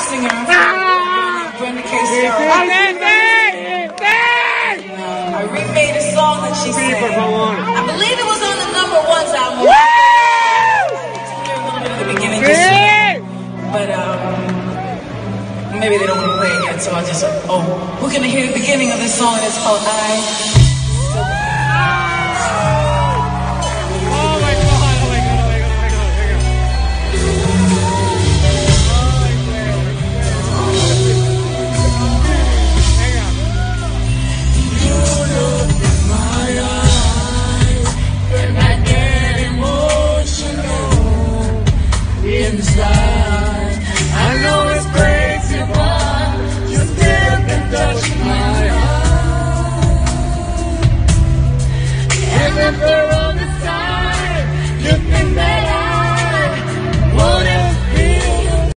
singer, Brenda K. I remade a song that she sang. I believe it was on the #1 album. I hear a little bit of the beginning just but maybe they don't want to play again, so I'll just, we're gonna hear the beginning of this song, and it's called I